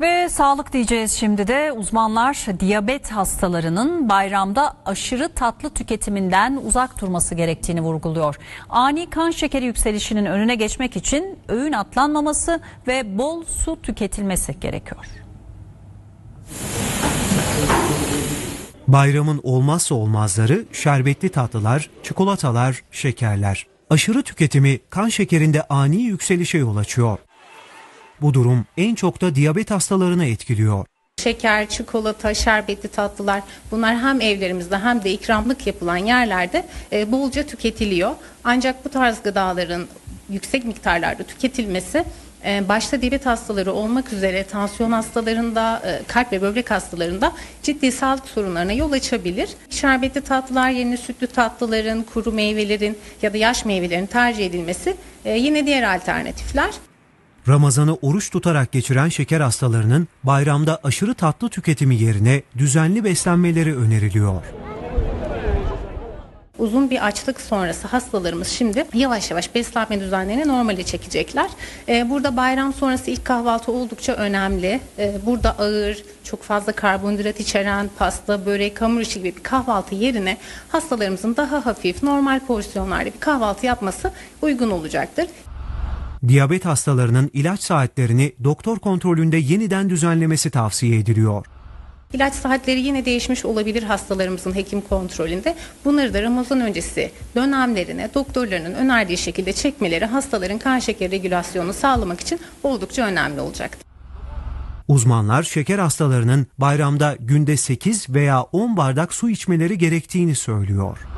Ve sağlık diyeceğiz şimdi de. Uzmanlar diyabet hastalarının bayramda aşırı tatlı tüketiminden uzak durması gerektiğini vurguluyor. Ani kan şekeri yükselişinin önüne geçmek için öğün atlanmaması ve bol su tüketilmesi gerekiyor. Bayramın olmazsa olmazları şerbetli tatlılar, çikolatalar, şekerler. Aşırı tüketimi kan şekerinde ani yükselişe yol açıyor. Bu durum en çok da diyabet hastalarını etkiliyor. Şeker, çikolata, şerbetli tatlılar, bunlar hem evlerimizde hem de ikramlık yapılan yerlerde bolca tüketiliyor. Ancak bu tarz gıdaların yüksek miktarlarda tüketilmesi başta diyabet hastaları olmak üzere tansiyon hastalarında, kalp ve böbrek hastalarında ciddi sağlık sorunlarına yol açabilir. Şerbetli tatlılar yerine sütlü tatlıların, kuru meyvelerin ya da yaş meyvelerin tercih edilmesi yine diğer alternatifler. Ramazan'ı oruç tutarak geçiren şeker hastalarının bayramda aşırı tatlı tüketimi yerine düzenli beslenmeleri öneriliyor. Uzun bir açlık sonrası hastalarımız şimdi yavaş yavaş beslenme düzenlerini normale çekecekler. Burada bayram sonrası ilk kahvaltı oldukça önemli. Burada ağır, çok fazla karbonhidrat içeren pasta, börek, hamur işi gibi bir kahvaltı yerine hastalarımızın daha hafif, normal porsiyonlarda bir kahvaltı yapması uygun olacaktır. Diyabet hastalarının ilaç saatlerini doktor kontrolünde yeniden düzenlemesi tavsiye ediliyor. İlaç saatleri yine değişmiş olabilir hastalarımızın hekim kontrolünde. Bunları da Ramazan öncesi dönemlerine doktorlarının önerdiği şekilde çekmeleri hastaların kan şekeri regülasyonunu sağlamak için oldukça önemli olacaktır. Uzmanlar şeker hastalarının bayramda günde 8 veya 10 bardak su içmeleri gerektiğini söylüyor.